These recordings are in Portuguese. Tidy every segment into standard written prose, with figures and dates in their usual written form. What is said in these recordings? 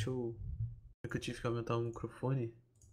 deixa eu. É que eu tive que aumentar o microfone.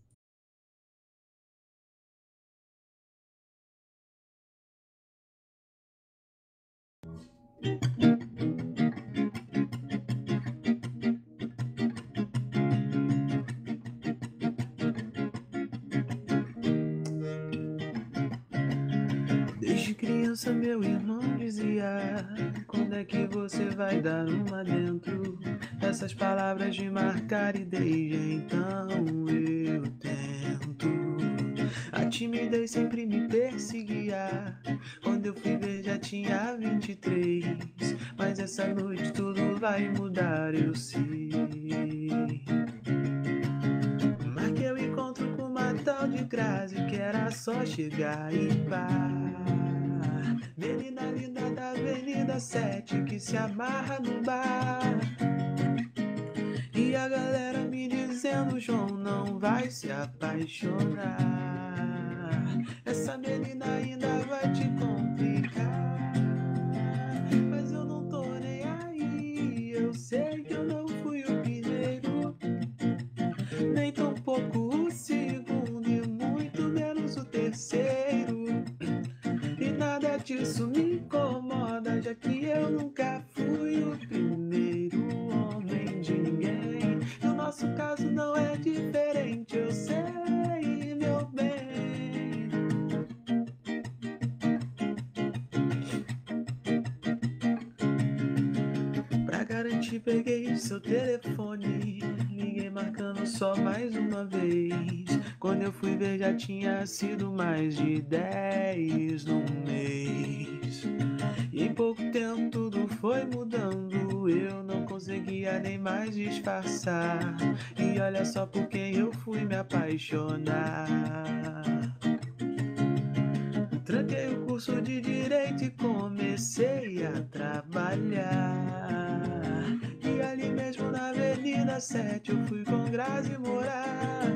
Desde criança meu irmão dizia: quando é que você vai dar uma dentro? Essas palavras de marcar e desde então eu tento. A timidez sempre me perseguia. Quando eu fui ver já tinha 23. Mas essa noite tudo vai mudar, eu sei. Marquei o encontro com uma tal de Grazi, que era só chegar e pá. Menina linda da Avenida 7 que se amarra no bar. E a galera me dizendo: João, não vai se apaixonar. Essa menina ainda vai te complicar. Mas eu não tô nem aí. Eu sei que eu não fui o primeiro, nem tão pouco o segundo, e muito menos o terceiro. E nada disso me incomoda, já que eu nunca fui o primeiro homem de ninguém. E o nosso caso não é diferente, eu sei, meu bem. Pra garantir, peguei seu telefone, liguei marcando só mais uma vez. Quando eu fui ver já tinha sido mais de 10 num mês. E em pouco tempo tudo foi mudando, eu não conseguia nem mais disfarçar. E olha só por quem eu fui me apaixonar. Tranquei o curso de Direito e comecei a trabalhar. E ali mesmo na Avenida 7 eu fui com Grazi morar.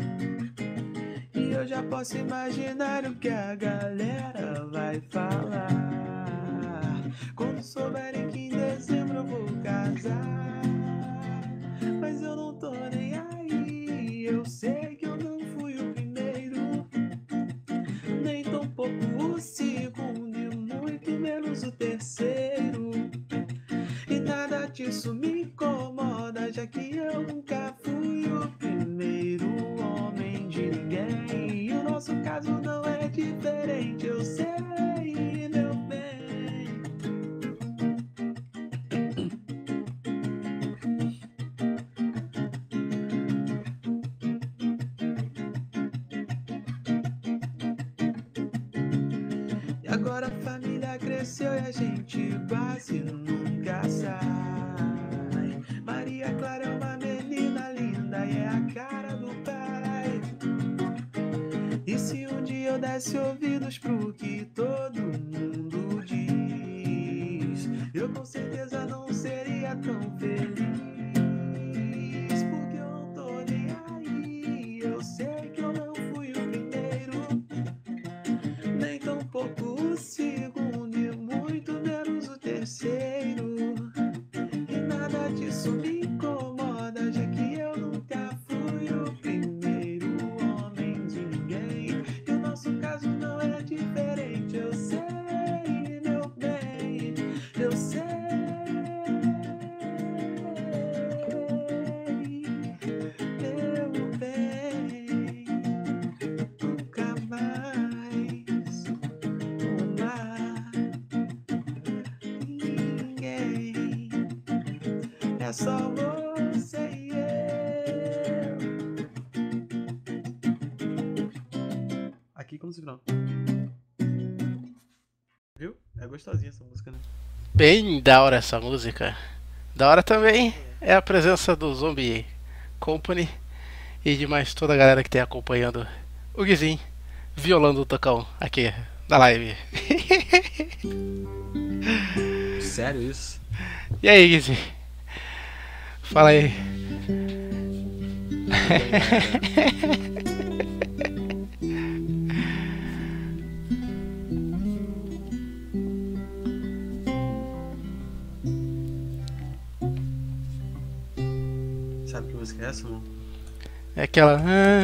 E eu já posso imaginar o que a galera vai falar quando souberem que em dezembro eu vou casar. Mas eu não tô nem aí, eu sei que eu não fui o primeiro, nem tão pouco o segundo, e muito menos o terceiro. E nada disso me incomoda, já que eu nunca fui o primeiro homem de ninguém. E o nosso caso não é diferente, eu sei, meu bem. E agora a família cresceu e a gente quase nunca sai. Maria Clara é uma menina linda e é a cara do pai. E se um dia eu desse ouvidos pro que todo mundo diz, eu com certeza não seria tão feliz. Porque eu não tô nem aí, eu sei que eu não fui o primeiro, nem tão pouco o segundo, e muito menos o terceiro. E nada disso me incomoda, já que eu nunca fui o primeiro homem de ninguém. E o nosso caso não é diferente, eu sei, meu bem, eu sei, meu bem. Nunca mais amar ninguém, é só você e eu. Aqui como se não. Viu? É gostosinha essa música, né? Bem da hora essa música. Da hora também é a presença do Zombie Company e de mais toda a galera que tem acompanhando o Guizinho violando o tocão aqui na live. Sério isso? E aí, Guizinho? Fala aí. Sabe que música é essa, mano? É aquela.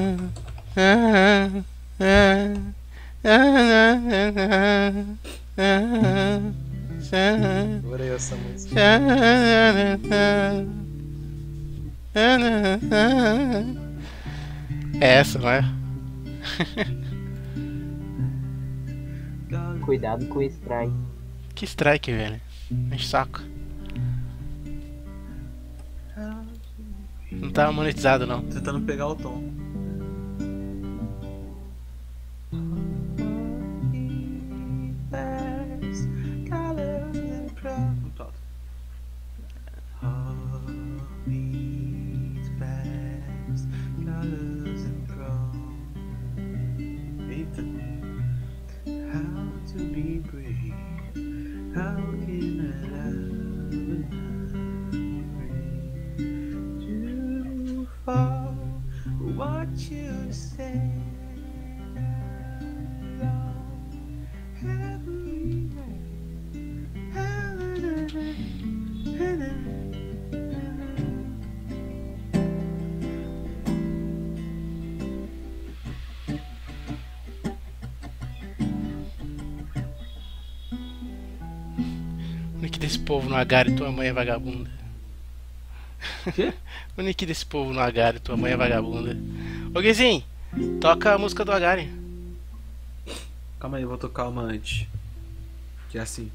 Adorei essa música. É essa, não é? Cuidado com o strike. Que strike, velho. Enche saco. Não tá monetizado, não. Tentando pegar o tom. Eita. How to be brave? How can I love to fall? What you say? O nick desse povo no Agari, tua mãe é vagabunda. Quê? O nick desse povo no Agari, tua mãe é vagabunda. Ô Guizinho, toca a música do Agari. Calma aí, eu vou tocar uma antes. Que é assim.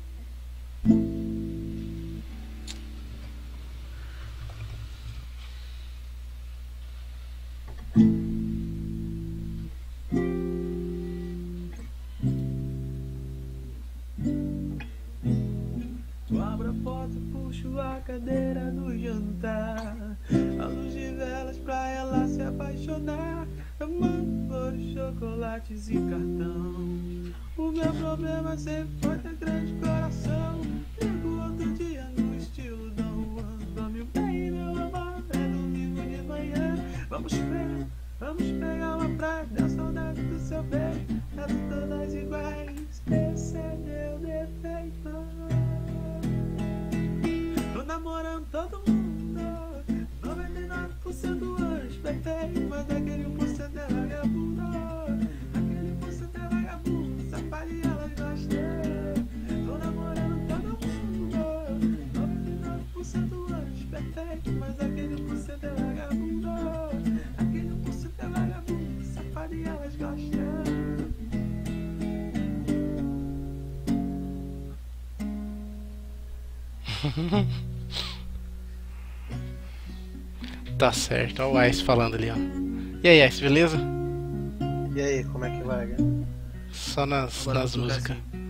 Tu abre a porta, puxo a cadeira do jantar. A luz de velas pra ela se apaixonar. Eu mando flores, chocolates e cartão. O meu problema sempre foi ter grande coração. Ligo outro dia no estilo Dom Juan. Dorme bem, meu amor, é domingo de manhã. Vamos pegar uma praia. Deu saudade do seu beijo. As todas iguais, esse é meu defeito. Tô namorando todo mundo, 99% anjo perfeito, mas aquele 1% é vagabundo. Aquele 1% é vagabundo, safado e elas gostam. Tô namorando todo mundo, 99% anjo perfeito, mas aquele 1% é vagabundo. Aquele 1% é vagabundo, safado e elas gostam. Tá certo, ó o Ice falando ali, ó. E aí, Ice, beleza? E aí, como é que vai, cara? Só nas Agora eu vou tocar músicas. assim.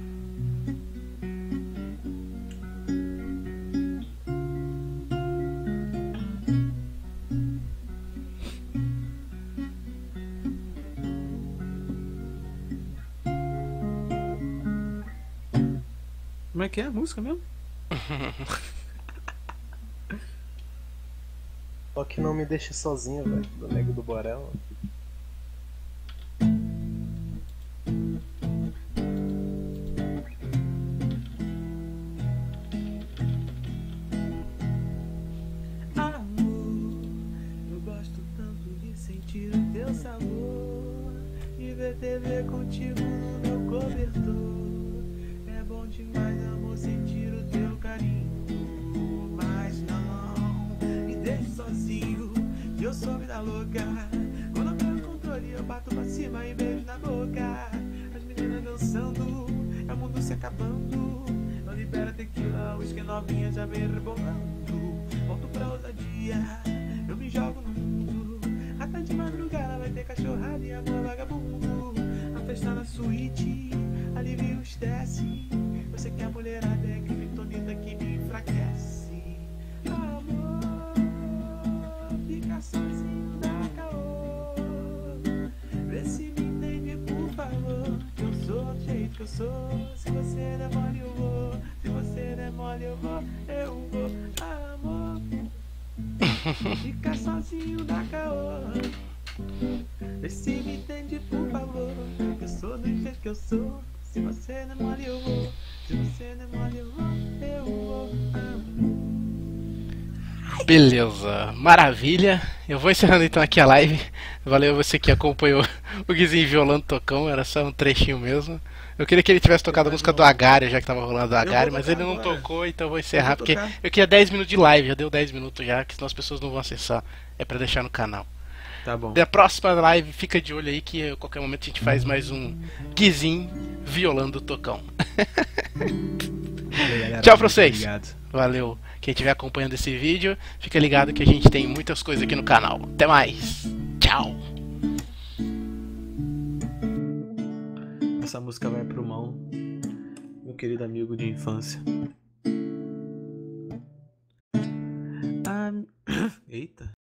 Como é que é a música mesmo? Só que não me deixe sozinho, velho, do Nego do Borel. Amor, eu gosto tanto de sentir o teu sabor, de ver TV contigo no meu cobertor. É bom demais, amor, sentir o teu carinho. Mas não me deixe sozinho, que eu sou vida louca. Quando eu pego o controle, eu bato pra cima e beijo na boca. As meninas dançando, é o mundo se acabando. Não libera tequila, uísque novinha já vem rebolando. Volto pra ousadia, eu me jogo no mundo. Até de madrugada vai ter cachorrada e amor vagabundo. A festa na suíte, alivia o estresse. Eu sei que a mulherada é criptonita que me enfraquece. Amor, fica sozinho da caô. Vê se me entende, por favor. Que eu sou do jeito que eu sou. Se você der mole eu vou. Se você der mole eu vou. Eu vou, amor. Fica sozinho da caô. Vê se me entende, por favor. Que eu sou do jeito que eu sou. Se você der mole eu vou. Se você der mole eu vou. Eu vou, amor. Ai. Beleza, maravilha. Eu vou encerrando então aqui a live. Valeu você que acompanhou o Guizinho violando tocão, era só um trechinho mesmo. Eu queria que ele tivesse tocado a música do Agário, já que tava rolando do Agário, mas ele não tocou, então eu vou encerrar, porque eu queria 10 minutos de live, já deu 10 minutos já, que senão as pessoas não vão acessar. É pra deixar no canal. Tá bom. Da próxima live, fica de olho aí que a qualquer momento a gente faz mais um Guizinho violando tocão. Valeu, galera. Tchau pra vocês. Obrigado. Valeu. Quem estiver acompanhando esse vídeo, fica ligado que a gente tem muitas coisas aqui no canal. Até mais. Tchau. Essa música vai pro Mão, meu querido amigo de infância. Eita.